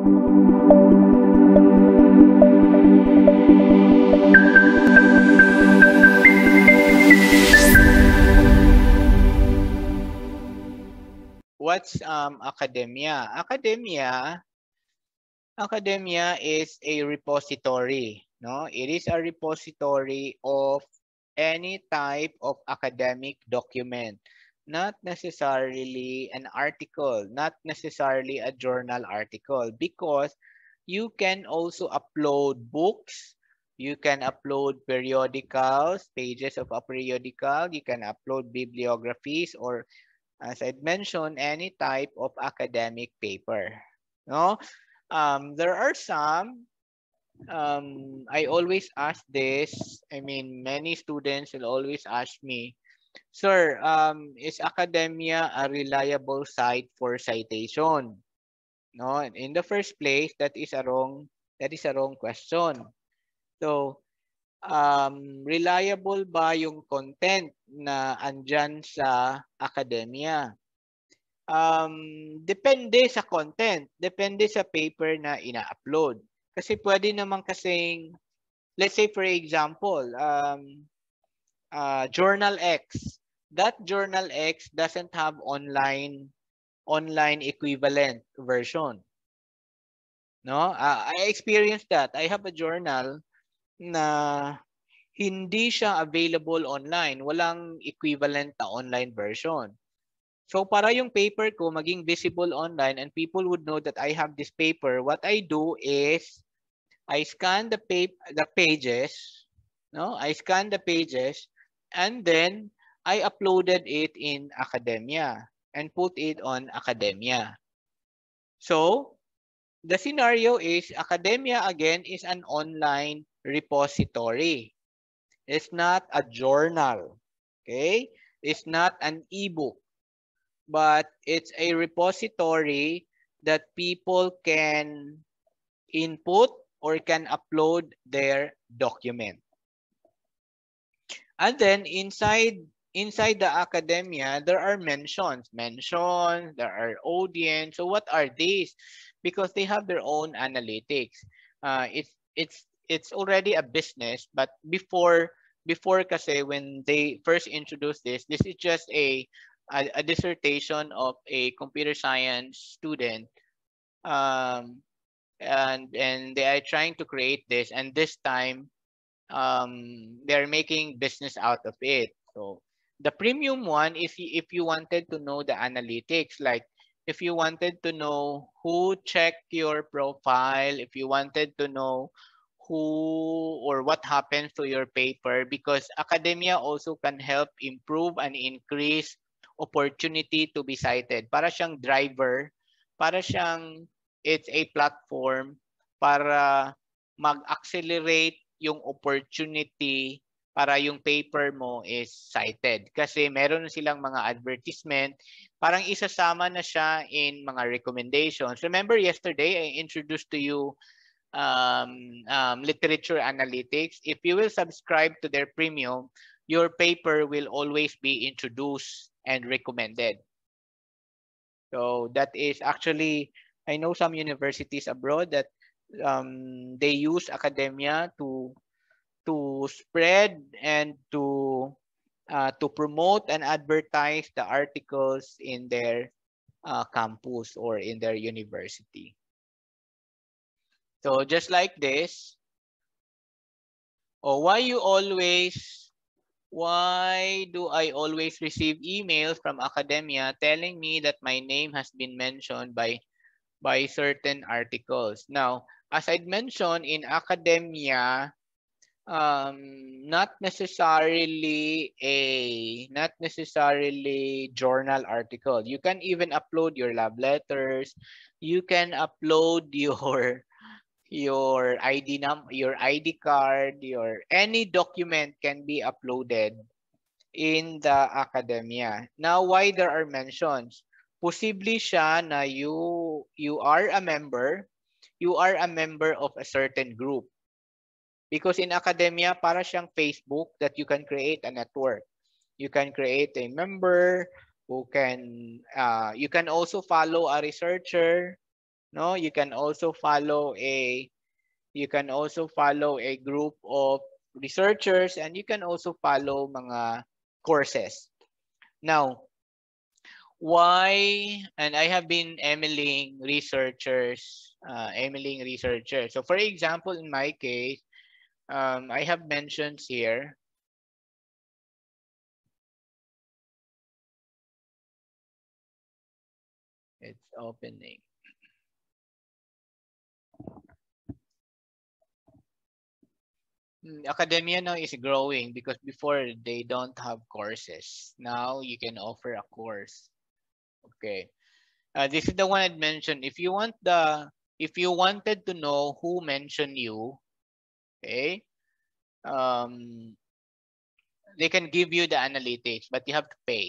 What's academia? Academia is a repository, no? It is a repository of any type of academic document, not necessarily an article, not necessarily a journal article, because you can also upload books, you can upload periodicals, pages of a periodical, you can upload bibliographies, or as I mentioned, any type of academic paper. No, there are some. I always ask this. I mean, many students will always ask me, "Sir, is academia a reliable site for citation?" No, in the first place, that is a wrong question. So, reliable ba yung content na andyan sa academia? Depende sa content, depende sa paper na ina-upload. Kasi pwede naman kasing, let's say for example, Journal X. That Journal X doesn't have online equivalent version. No? I experienced that. I have a journal na hindi siya available online. Walang equivalent na online version. So para yung paper ko maging visible online and people would know that I have this paper, what I do is I scan the pages, no? I scan the pages and then I uploaded it in Academia and put it on Academia. So the scenario is Academia again is an online repository. It's not a journal. Okay? It's not an ebook. But it's a repository that people can input or can upload their document. And then inside the academia, there are mentions, there are audience. So what are these? Because they have their own analytics. It's already a business, but before kasi when they first introduced this is just a dissertation of a computer science student, and they are trying to create this, and this time they're making business out of it. So the premium one is if you wanted to know the analytics, like if you wanted to know who checked your profile, if you wanted to know who or what happens to your paper, because academia also can help improve and increase opportunity to be cited. Para siyang driver, it's a platform para mag-accelerate yung opportunity para yung paper mo is cited. Kasi meron silang mga advertisement, parang isasama na siya in mga recommendations. Remember yesterday, I introduced to you literature analytics. If you will subscribe to their premium, your paper will always be introduced and recommended. So that is actually, I know some universities abroad that they use academia to spread and to promote and advertise the articles in their campus or in their university. So just like this, why do I always receive emails from academia telling me that my name has been mentioned by certain articles? Now, as I mentioned, in academia, not necessarily journal article. You can even upload your love letters. You can upload your ID number, your ID card, any document can be uploaded in the academia. Now, why there are mentions? Posible siya na you are a member of a certain group. Because in academia, para siyang Facebook that you can create a network. You can create a member who can, you can also follow a researcher, No, you can also follow a group of researchers, and you can also follow mga courses. Now, why? And I have been emailing researchers, So for example, in my case, I have mentions here. It's opening. Academia now is growing because before they don't have courses. Now you can offer a course. Okay. This is the one I'd mentioned. If you wanted to know who mentioned you, okay, they can give you the analytics, but you have to pay.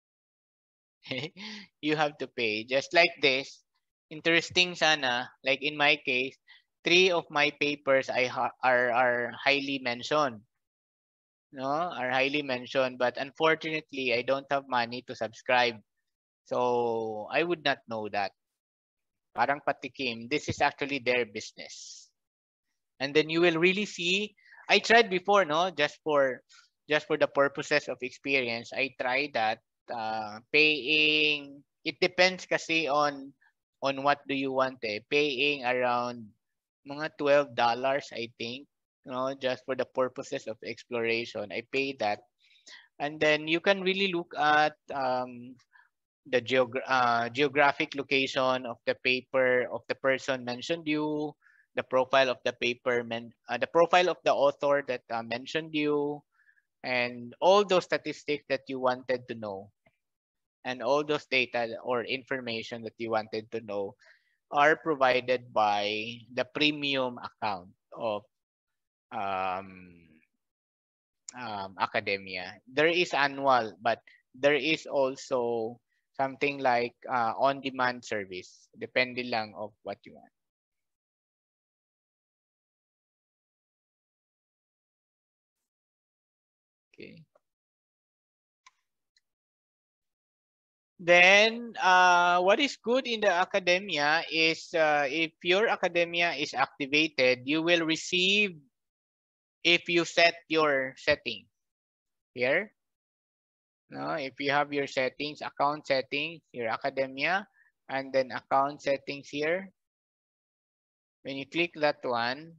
You have to pay. Just like this. Interesting sana, like in my case, 3 of my papers are highly mentioned. No, are highly mentioned, but unfortunately, I don't have money to subscribe. So I would not know that. Parang patikim. This is actually their business. And then you will really see. I tried before, no, just for the purposes of experience. I tried that paying. It depends kasi on what do you want eh. Paying around mga $12, I think, no, just for the purposes of exploration. I pay that. And then you can really look at the geographic location of the paper of the person mentioned you, the profile of the paper, the profile of the author that mentioned you, and all those statistics that you wanted to know, and all those data or information that you wanted to know are provided by the premium account of um, academia. There is annual, but there is also something like on-demand service. Depende lang of what you want. Okay. Then, what is good in the academia is if your academia is activated, you will receive if you set your setting here. No, if you have your settings, account settings, your academia, and then account settings here. When you click that one,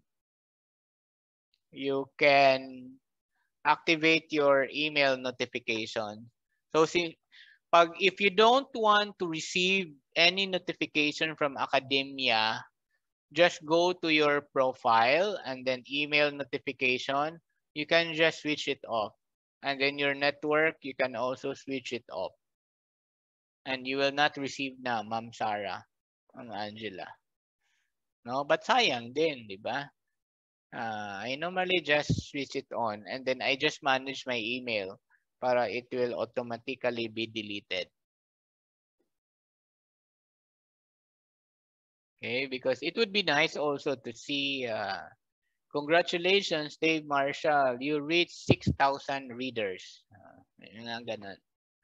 you can activate your email notification. So if you don't want to receive any notification from academia, just go to your profile and then email notification. You can just switch it off. And then your network, you can also switch it off. And you will not receive na, Ma'am Sarah, Ma'am Angela. No, but sayang din, di ba? I normally just switch it on and then I just manage my email para it will automatically be deleted. Okay, because it would be nice also to see, congratulations, Dave Marshall, you reached 6,000 readers. Yun nga ganun.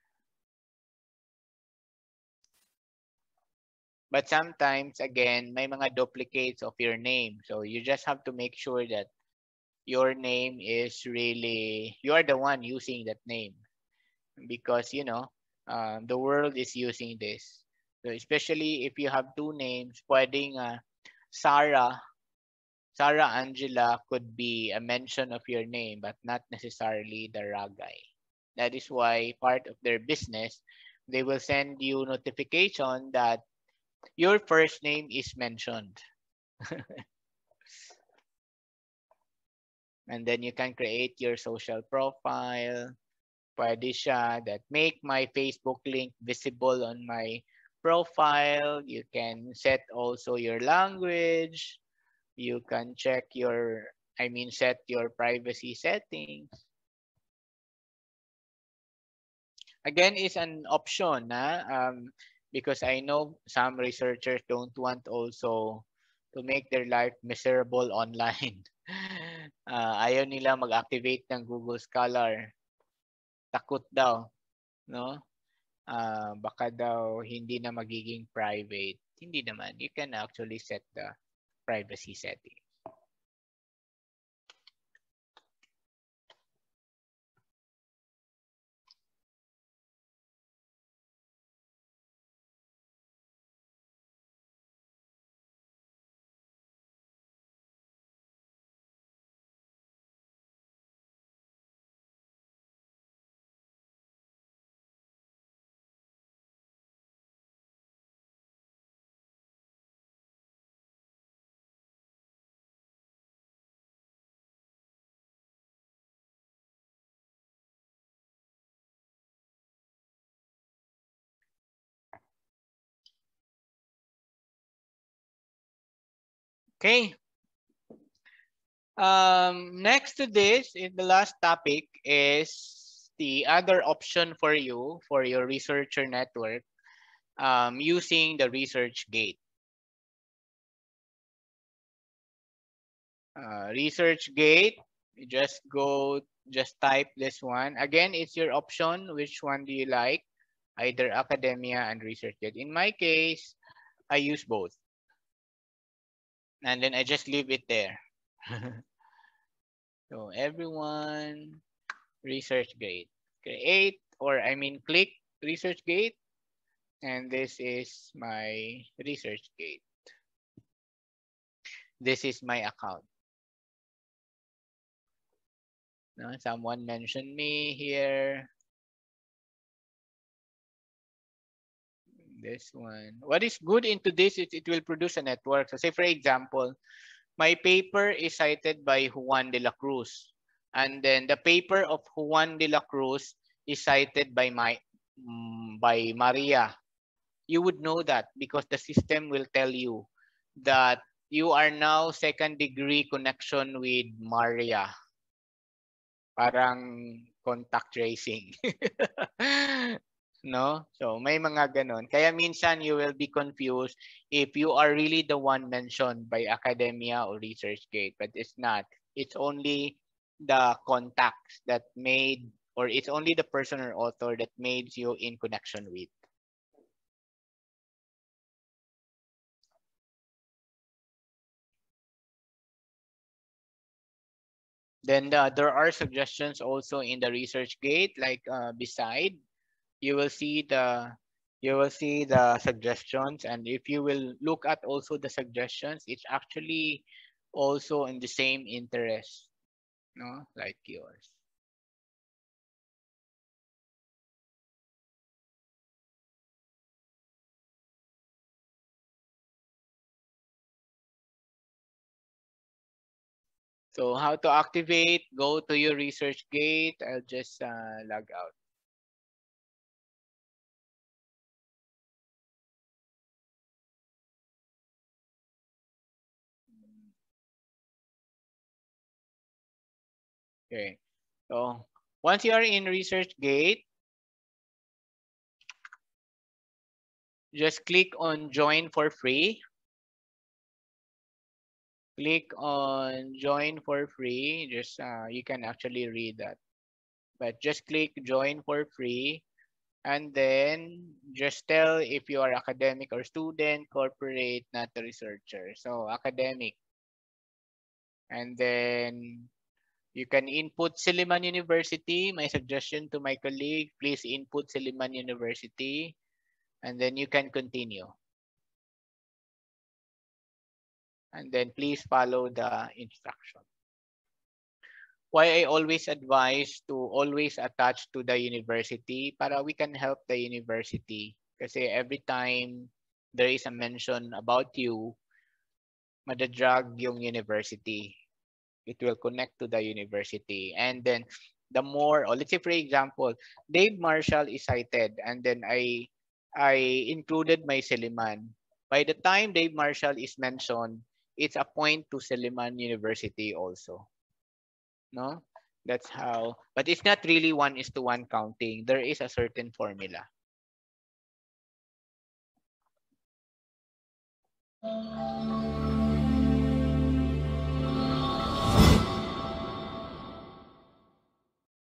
But sometimes, again, may mga duplicates of your name. So you just have to make sure that your name is really, you are the one using that name. Because, you know, the world is using this. So especially if you have two names, pwedeng Sarah Angela could be a mention of your name, but not necessarily the Ragay. That is why part of their business, they will send you notification that your first name is mentioned. And then you can create your social profile. Pwede siya that make my Facebook link visible on my profile. You can set also your language. You can check set your privacy settings. Again, it's an option because I know some researchers don't want also to make their life miserable online. Ayaw nila mag-activate ng Google Scholar. Takot daw, no? Baka daw hindi na magiging private. Hindi naman. You can actually set the privacy setting. Okay. Next to this, the last topic is the other option for you, for your researcher network, using the ResearchGate. ResearchGate, you just type this one. Again, it's your option. Which one do you like? Either academia and ResearchGate. In my case, I use both. And then I just leave it there. So everyone, ResearchGate. Create, or I mean click ResearchGate. And this is my ResearchGate. This is my account. No, someone mentioned me here. This one. What is good into this is it will produce a network. So say for example, my paper is cited by Juan de la Cruz. And then the paper of Juan de la Cruz is cited by Maria. You would know that because the system will tell you that you are now second degree connection with Maria. Parang contact tracing. No? So may mga ganon. Kaya minsan you will be confused if you are really the one mentioned by academia or ResearchGate, but it's not. It's only the contacts that made, or it's only the person or author that made you in connection with. Then there are suggestions also in the ResearchGate, like beside you will see the suggestions, and if you will look at also the suggestions, it's actually also in the same interest, no, like yours. So how to activate? Go to your ResearchGate. I'll just log out. Okay. So once you are in ResearchGate, just click on join for free. Click on join for free. Just you can actually read that, but just click join for free, and then just tell if you are academic or student, corporate, not a researcher. So academic, and then you can input Silliman University. My suggestion to my colleague, please input Silliman University, and then you can continue. And then please follow the instruction. Why I always advise to always attach to the university para we can help the university. Kasi every time there is a mention about you, madadrag yung university. It will connect to the university. And then the more, or let's say for example, Dave Marshall is cited, and then I included my Silliman. By the time Dave Marshall is mentioned, it's a point to Silliman University also. No? That's how, but it's not really 1:1 counting. There is a certain formula.